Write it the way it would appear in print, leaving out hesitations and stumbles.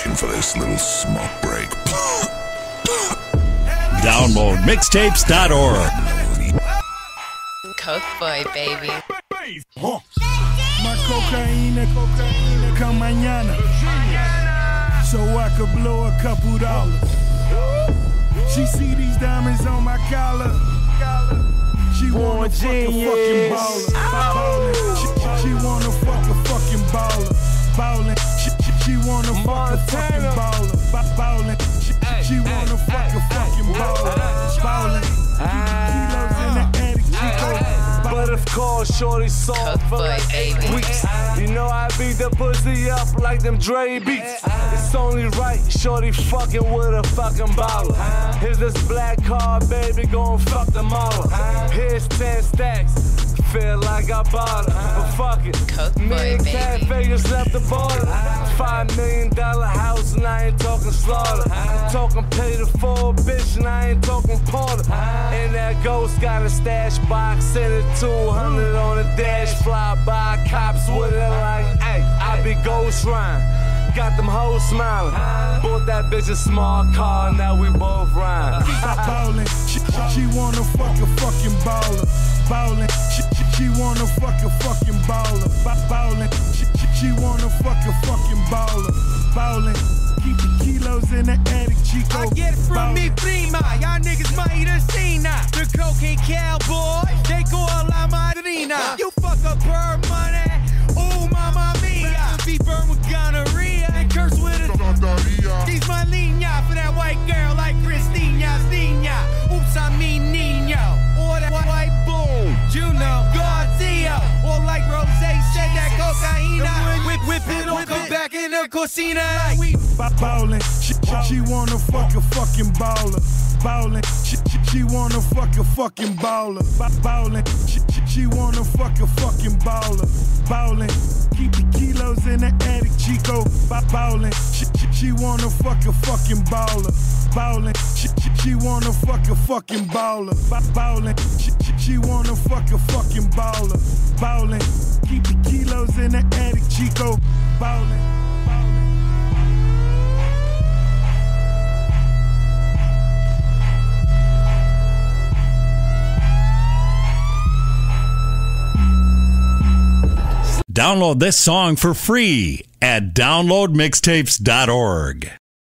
itching for this little smoke break. Download mixtapes.org. Coke boy, baby. My cocaína come mañana, so I could blow a couple dollars. She see these diamonds on my collar. She wanna fuck a fucking baller. She wanna fuck a fucking baller. Ballin. She wanna fuck a fucking baller. Ballin. She wanna fuck a fucking baller. Ballin. Kilos in the attic, Chico. But of course, shorty soft for like 8 weeks. You know I beat the pussy up like them Dre beats. It's only right, shorty fucking with a fucking baller. Here's this black car, baby, gon' fuck the model. Here's 10 stacks, feel like I bought her. But fuck it, me and Cat Vegas left the border. $5 million house and I ain't talking slaughter. I'm talking pay the full bitch and I ain't talking porter. And that ghost got a stash box, send it 200 on the dash, fly by cops with it like, hey, I be ghost rhyme. Got them hoes smiling. Bought that bitch a small car, now we both rhyme. Ballin', she wanna fuck a fucking baller. Ballin', she wanna fuck a fucking baller. Ballin', she wanna fuck a fucking baller. Ballin', keep the kilos in the attic, Chico. I get it from me prima, y'all niggas might have seen that. The cocaine cowboy, they go a la madrina. You fuck up her money, ooh mamma mia. Be burned with gonorrhea and curse with it. He's my línea for that white girl like Christina, Stina. Oops, I mean Nino. Or that white boom, Juno, Garcia. Or like Rose said that cocaina. Whip it on, come back in the cocina. Ballin', she wanna fuck a fucking baller. Ballin', she wanna fuck a fucking baller. Ballin', she wanna fuck a fucking baller. Ballin', keep the kilos in the attic, Chico. Ballin', she wanna fuck a fucking baller. Ballin', she wanna fuck a fucking baller. Ballin', she wanna fuck a fucking baller. Ballin', keep the kilos in the attic, Chico. Ballin'. Download this song for free at downloadmixtapes.org.